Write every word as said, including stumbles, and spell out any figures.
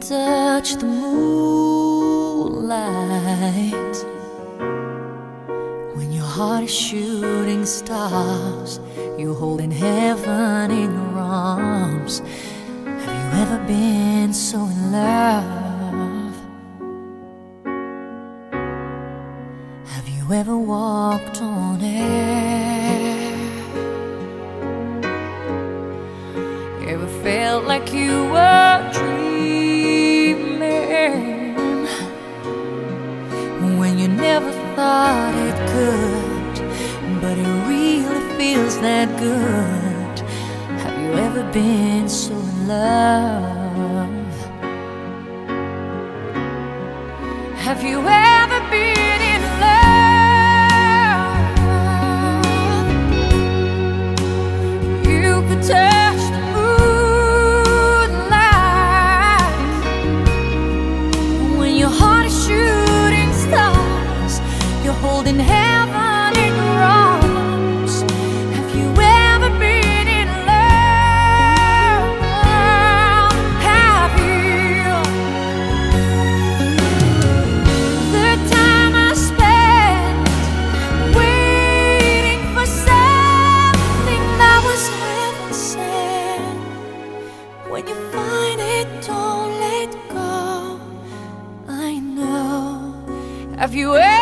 touch the moonlight, when your heart is shooting stars, you're holding heaven in your arms. Have you ever been so in love? Have you ever walked on air? Ever felt like you were dreaming when you never thought it could, but it really feels that good? Have you ever been so in love? Have you ever been in love? You could touch the moonlight when your heart is shooting stars, you're holding heaven in your arms. Have you ever been in love? Have you? The time I spent waiting for something that was heaven sent. When you find it, don't let go. I know. Have you ever